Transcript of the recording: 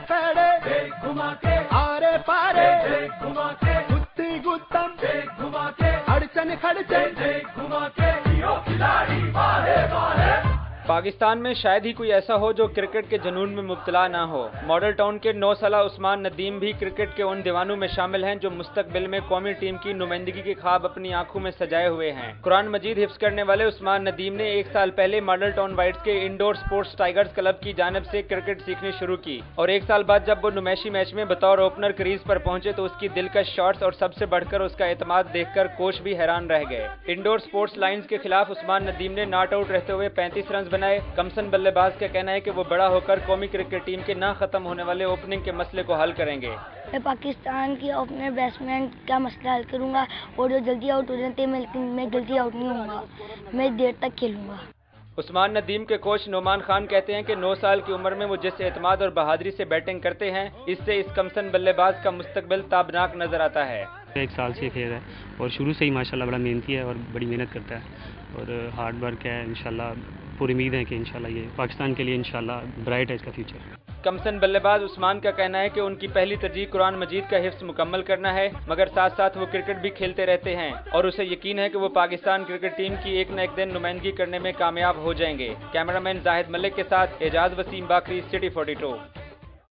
कड़े घुमा के आरे पारे घुमा के गुत्ती गुत्तम घुमा के अड़चन खड़चन घुमा के खिलाड़ी बाहे बाहे। पाकिस्तान में शायद ही कोई ऐसा हो जो क्रिकेट के जुनून में मुब्तला ना हो। मॉडल टाउन के 9 साला उस्मान नदीम भी क्रिकेट के उन दीवानों में शामिल हैं जो मुस्तकबिल में कौमी टीम की नुमाइंदगी के ख्वाब अपनी आंखों में सजाए हुए हैं। कुरान मजीद हिफ्ज करने वाले उस्मान नदीम ने 1 साल पहले मॉडल टाउन वाइट्स के इंडोर स्पोर्ट्स टाइगर्स क्लब की जानिब से क्रिकेट सीखनी शुरू की और 1 साल बाद जब वो नुमाइशी मैच में बतौर ओपनर क्रीज पर पहुंचे तो उसकी दिलकश शॉट्स और सबसे बढ़कर उसका एतमाद देखकर कोच भी हैरान रह गए। इंडोर स्पोर्ट्स लाइन्स के खिलाफ उस्मान नदीम ने नॉट आउट रहते हुए 35 रन बनाए। कमसन बल्लेबाज का कहना है कि वो बड़ा होकर कौमी क्रिकेट टीम के ना खत्म होने वाले ओपनिंग के मसले को हल करेंगे। मैं पाकिस्तान की ओपनर बैट्समैन का मसला हल करूंगा और जो जल्दी आउट हो जाते हैं मैं जल्दी आउट नहीं होऊंगा, मैं देर तक खेलूंगा। उस्मान नदीम के कोच नोमान खान कहते हैं कि 9 साल की उम्र में वो जिस एतमाद और बहादुरी से बैटिंग करते हैं इससे इस कमसन बल्लेबाज का मुस्तकबिल ताबनाक नजर आता है। 1 साल से खेल है और शुरू से ही माशाल्लाह बड़ा मेहनती है और बड़ी मेहनत करता है और हार्ड वर्क है। इंशाल्लाह पूरी उम्मीद है कि इंशाल्लाह ये पाकिस्तान के लिए इंशाल्लाह ब्राइट है इसका फ्यूचर। कमसन बल्लेबाज उस्मान का कहना है कि उनकी पहली तरजीह कुरान मजीद का हिफ्ज मुकम्मल करना है, मगर साथ साथ वो क्रिकेट भी खेलते रहते हैं और उसे यकीन है कि वो पाकिस्तान क्रिकेट टीम की एक न एक दिन नुमाइंदगी करने में कामयाब हो जाएंगे। कैमरामैन जाहिद मलिक के साथ एजाज वसीम बाकरी, सिटी 42।